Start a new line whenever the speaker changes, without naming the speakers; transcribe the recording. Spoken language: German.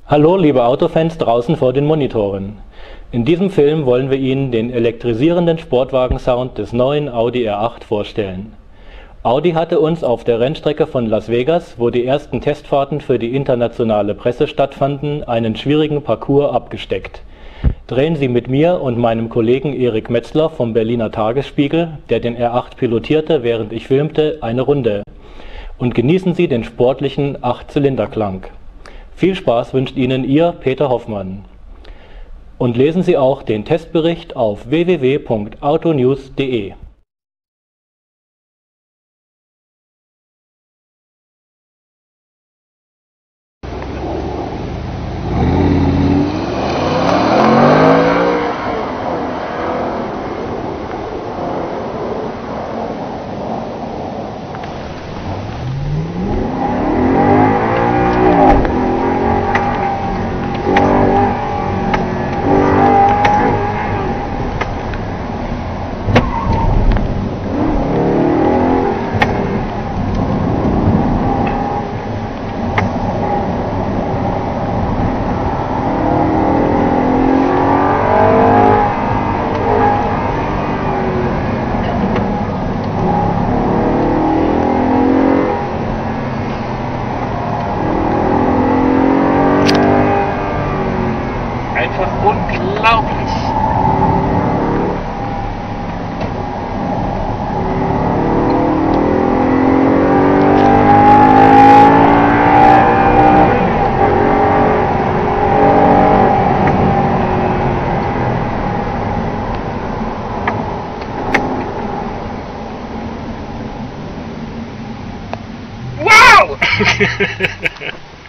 Hallo liebe Autofans draußen vor den Monitoren. In diesem Film wollen wir Ihnen den elektrisierenden Sportwagen-Sound des neuen Audi R8 vorstellen. Audi hatte uns auf der Rennstrecke von Las Vegas, wo die ersten Testfahrten für die internationale Presse stattfanden, einen schwierigen Parcours abgesteckt. Drehen Sie mit mir und meinem Kollegen Erik Metzler vom Berliner Tagesspiegel, der den R8 pilotierte, während ich filmte, eine Runde. Und genießen Sie den sportlichen 8-Zylinder-Klang. Viel Spaß wünscht Ihnen Ihr Peter Hoffmann. Und lesen Sie auch den Testbericht auf www.autonews.de.
Einfach unglaublich! Wow!